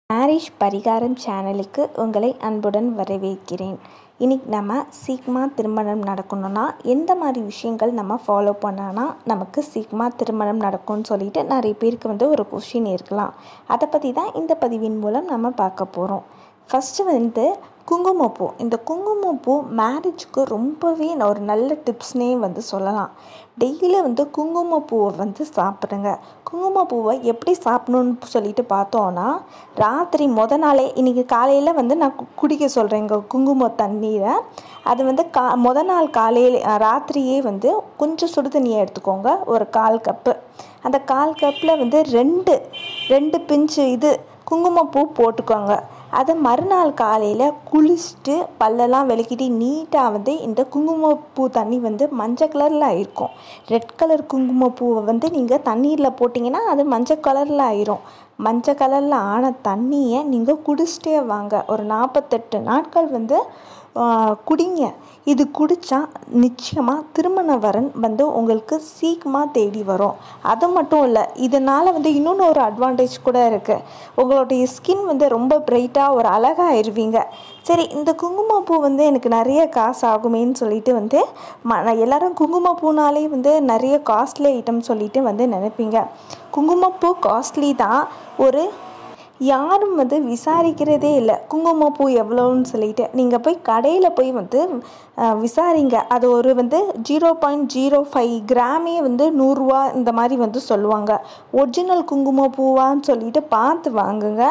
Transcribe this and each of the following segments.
Marriage பரிகாரம் சேனலுக்கு உங்களை அன்புடன் வரவேற்கிறேன். இன்றைக்கி நம்ம சீக்கிரமாக திருமணம் நடக்கணும்னா எந்த மாதிரி விஷயங்கள் நம்ம ஃபாலோ பண்ணால் நமக்கு சீக்கிரமாக திருமணம் நடக்கும்னு சொல்லிட்டு நிறைய பேருக்கு ஒரு கொஷின் இருக்கலாம். அதை பற்றி தான் இந்த பதிவின் மூலம் நம்ம பார்க்க போகிறோம். ஃபஸ்ட்டு குங்குமப்பூ. இந்த குங்குமப்பூ மேரேஜுக்கு ரொம்பவே ஒரு நல்ல டிப்ஸ்னே சொல்லலாம். டெய்லி குங்குமப்பூவை சாப்பிடுங்க. குங்குமப்பூவை எப்படி சாப்பிடணுன்னு சொல்லிட்டு பார்த்தோன்னா, ராத்திரி நாளே இன்றைக்கி காலையில் நான் குடிக்க சொல்கிறேங்க குங்கும தண்ணீரை. அது நாள் காலையில் ராத்திரியே கொஞ்சம் சுடு தண்ணியை எடுத்துக்கோங்க, ஒரு 1/4 கப்பு. அந்த 1/4 கப்பில் ரெண்டு பிஞ்சு குங்குமப்பூ போட்டுக்கோங்க. அதை மறுநாள் காலையில் குளிச்சுட்டு பல்லெல்லாம் விளக்கிட்டு நீட்டாக இந்த குங்குமப்பூ தண்ணி மஞ்சள் கலரில் இருக்கும். ரெட் கலர் குங்குமப்பூவை நீங்கள் தண்ணீரில் போட்டிங்கன்னா அது மஞ்சள் கலரில் ஆயிரும். மஞ்சள் கலரில் ஆன தண்ணியை நீங்கள் குடிச்சிட்டே வாங்க. ஒரு 48 நாட்கள் குடிங்க. இது குடித்தா நிச்சயமாக திருமண வரன் உங்களுக்கு சீக்கிரமாக தேடி வரும். அது மட்டும் இல்லை, இதனால் இன்னொன்று ஒரு அட்வான்டேஜ் கூட இருக்குது. உங்களுடைய ஸ்கின் ரொம்ப பிரைட்டாக ஒரு அழகாகிடுவீங்க. சரி, இந்த குங்குமப்பூ எனக்கு நிறைய காசு ஆகுமேன்னு சொல்லிட்டு எல்லோரும் குங்குமப்பூனாலே நிறைய காஸ்ட்லி ஐட்டம் சொல்லிட்டு நினைப்பீங்க. குங்குமப்பூ காஸ்ட்லி தான். யாரும் விசாரிக்கிறதே இல்லை குங்குமப்பூ எவ்வளோன்னு சொல்லிட்டு. நீங்கள் போய் கடையில் போய் விசாரிங்க. அது ஒரு 0.05 கிராமே 100 ரூபா இந்த மாதிரி சொல்லுவாங்க. ஒரிஜினல் குங்குமப்பூவான்னு சொல்லிட்டு பார்த்து வாங்குங்க.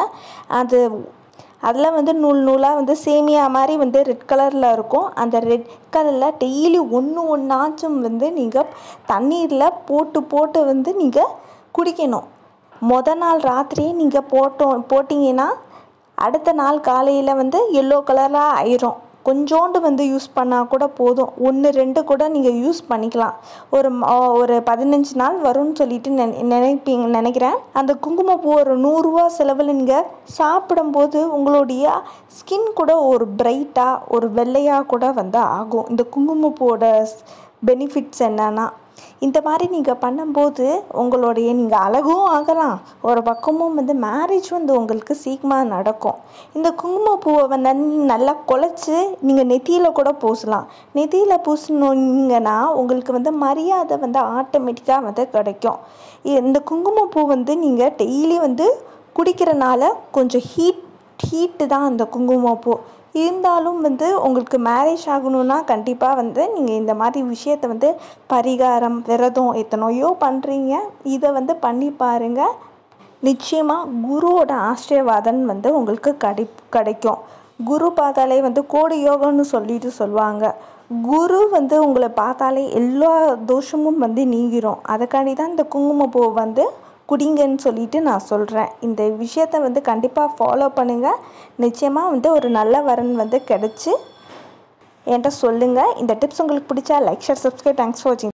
அதில் நூலாக சேமியா மாதிரி ரெட் கலரில் இருக்கும். அந்த ரெட் கலரில் டெய்லி ஒன்றாச்சும் நீங்கள் தண்ணீரில் போட்டு நீங்கள் குடிக்கணும். நாள் ராத்திரியே நீங்கள் போட்டிங்கன்னா அடுத்த நாள் காலையில் எல்லோ கலராக ஆயிரும். கொஞ்சோண்டு யூஸ் பண்ணால் கூட போதும். 1-2 கூட நீங்கள் யூஸ் பண்ணிக்கலாம். ஒரு 15 நாள் வரும்னு சொல்லிட்டு நினைக்கிறேன். அந்த குங்குமப்பூ ஒரு 100 ரூபா செலவில் நீங்கள் சாப்பிடும்போது உங்களுடைய ஸ்கின் கூட ஒரு பிரைட்டாக ஒரு வெள்ளையாக கூட ஆகும். இந்த குங்குமப்பூவோட பெனிஃபிட்ஸ் என்னன்னா, இந்த மாதிரி நீங்கள் பண்ணும்போது நீங்கள் அழகும் ஆகலாம். ஒரு பக்கமும் மேரேஜ் உங்களுக்கு சீக்கிரமாக நடக்கும். இந்த குங்குமப்பூவை நல்லா குழச்சி நீங்கள் நெத்தியில் கூட பூசலாம். நெத்தியில் பூசினீங்கன்னா உங்களுக்கு மரியாதை ஆட்டோமேட்டிக்காக கிடைக்கும். இந்த குங்குமப்பூ நீங்கள் டெய்லி குடிக்கிறனால கொஞ்சம் ஹீட்டு தான் அந்த குங்குமப்பூ. இருந்தாலும் உங்களுக்கு மேரேஜ் ஆகணும்னா கண்டிப்பாக நீங்கள் இந்த மாதிரி விஷயத்தை பரிகாரம் விரதம் எத்தனையோ பண்ணுறீங்க. இதை பண்ணி பாருங்கள். நிச்சயமாக குருவோட ஆசீர்வாதம் உங்களுக்கு கிடைக்கும். குரு பார்த்தாலே கோடி யோகம்னு சொல்லிட்டு சொல்லுவாங்க. குரு உங்களை பார்த்தாலே எல்லா தோஷமும் நீங்கிரும். அதுக்காண்டி தான் இந்த குங்குமப்பூ குடிங்கன்னு சொல்லிட்டு நான் சொல்கிறேன். இந்த விஷயத்தை கண்டிப்பாக ஃபாலோ பண்ணுங்கள். நிச்சயமாக ஒரு நல்ல வரன் கிடச்சி என்கிட்ட சொல்லுங்கள். இந்த டிப்ஸ் உங்களுக்கு பிடிச்சா like, share, subscribe. Thanks for வாட்சிங்.